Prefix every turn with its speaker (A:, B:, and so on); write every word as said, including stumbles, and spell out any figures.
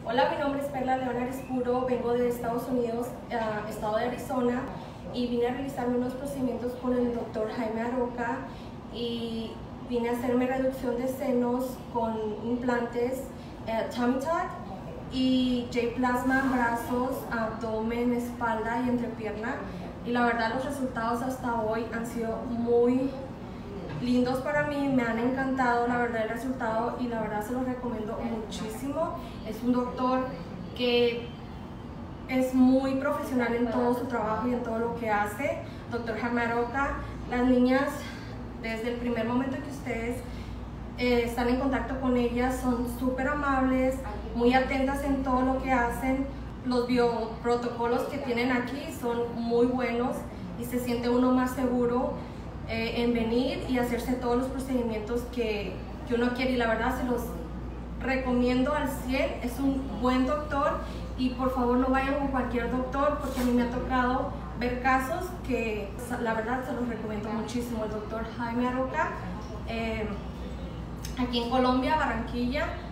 A: Hola, mi nombre es Perla León Arispuro, vengo de Estados Unidos, uh, estado de Arizona, y vine a realizarme unos procedimientos con el doctor Jaime Aroca y vine a hacerme reducción de senos con implantes, eh, tummy tuck y J-plasma en brazos, abdomen, espalda y entrepierna. Y la verdad los resultados hasta hoy han sido muy lindos para mí, me han encantado la verdad el resultado y la verdad se los recomiendo muchísimo. Es un doctor que es muy profesional en todo su trabajo y en todo lo que hace. Doctor Jaime Aroca, las niñas desde el primer momento que ustedes eh, están en contacto con ellas son súper amables, muy atentas en todo lo que hacen. Los bioprotocolos que tienen aquí son muy buenos y se siente uno más seguro Eh, en venir y hacerse todos los procedimientos que, que uno quiere, y la verdad se los recomiendo al cien. Es un buen doctor y por favor no vayan con cualquier doctor, porque a mí me ha tocado ver casos que la verdad se los recomiendo muchísimo. El doctor Jaime Aroca, eh, aquí en Colombia, Barranquilla.